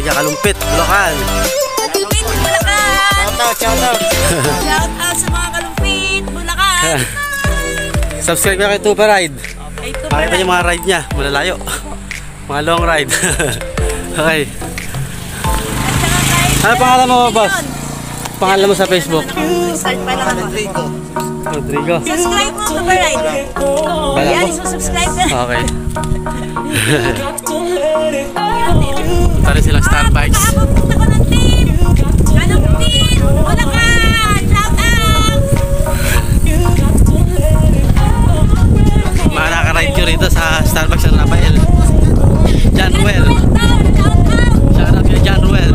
Taga Kalumpit, Bulacan. Kalumpit, Bulacan. Shout out. Shout out sa mga Kalumpit, Bulacan. Subscribe ka kay Tupa Ride. Okay, ito Pakita niyo mga ride niya, malalayo. Mga long ride. Okay. Ano pangalan mo, boss? Pangalan mo sa Facebook? Start pa lang ako. Rodrigo. Subscribe mo, Tupa Ride. Yan, isusubscribe na. Okay. Tara silang Starbikes. Pupunta ko ng team. Kalumpit, Bulacan. Shout out. Mga naka-ride ko rito sa Starbucks ng Rafael. John Ruel. Shout out kay John Ruel.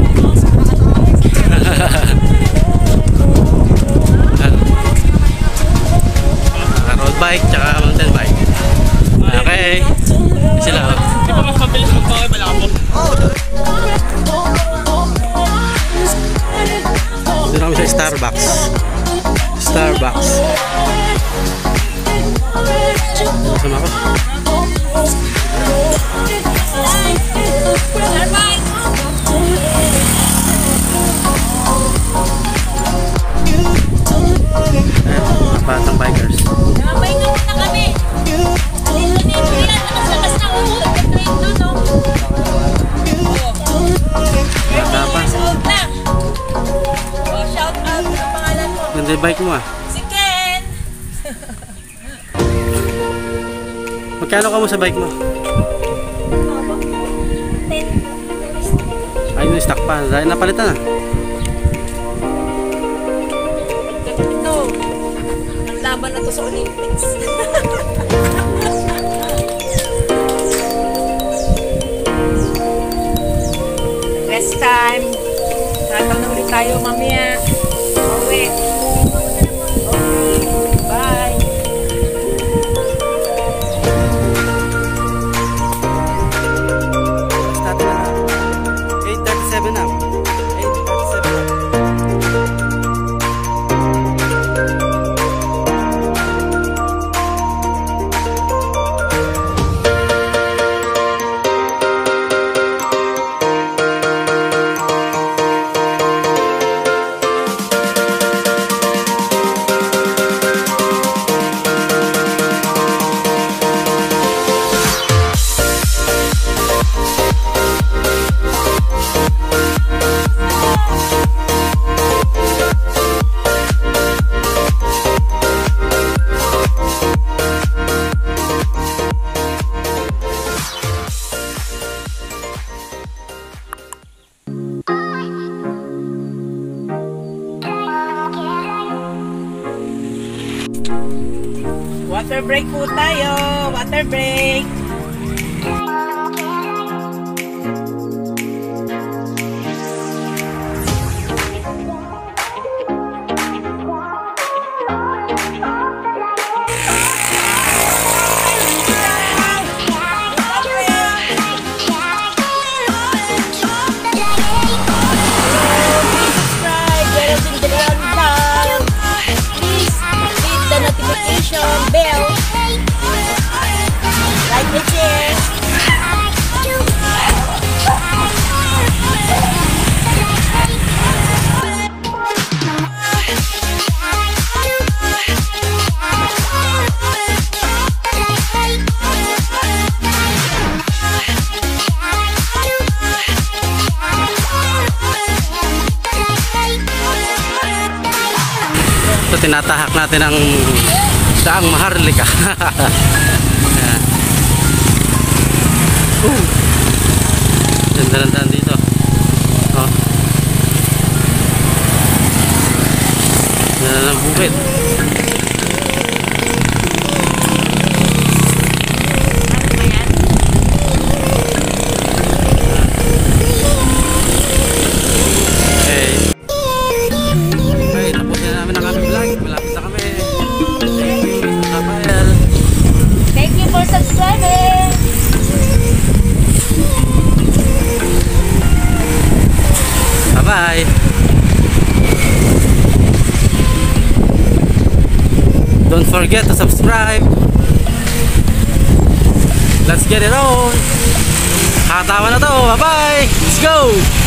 Road bike tsaka mountain bike. Okay. Sila. Di ba mas mabilis magpaway malabo? Doon kami sa Starbucks. Starbucks. Sama ko. Batang bikers. Nabay nga muna kami. Dito yan. Lakas na uhod. Ito yung doon, Bata pa. oh. Shout out. Ang pangalan mo? Ganda yung bike mo ah. Si Ken. Magkano ka mo sa bike mo? 10. Ayun yung stock pa. Dahil napalitan ah. Ito. Ang laban na to sa Olympics. Rest time. Tatawag na ulit tayo mamaya. Pauwi. Okay. Bye. Start na. 8:37 na. 8:37 na. Water break po tayo. Water break. Bell. Like the share. So tinatahak natin ang daang Maharlika. Ganda-gandaan dito. Oh. Ganda ng bukid. Thank you for subscribing. Bye-bye. Don't forget to subscribe. Let's get it on. Katawa na to. Bye-bye. Let's go!